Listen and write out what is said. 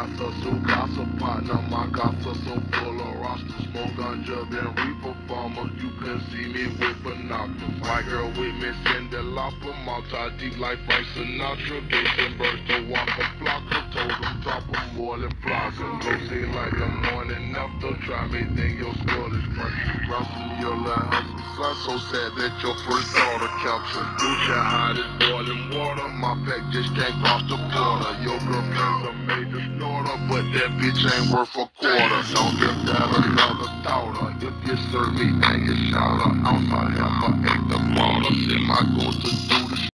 master, so gossip partner. My gossip so full of roster. Smoke ganja, then reaper farmer. You can see me with binoculars. White girl with me, Cindy Lauper. Multi deep like Frank Sinatra. Gave them birth to Waka Flocka. Told them drop them more than Flocka. Go see like the morning after. Try me, think your skull is crunchy. Rockin' your little hustle. Son, so sad that your first daughter captured. Gucci hide is boiling water. My pack just can't cross the border. Your girlfriend's a major snorter, but that bitch ain't worth a quarter. Don't give that another thought. If you serve me and you shout her, I'm a half a acre quarter. Send my ghost to do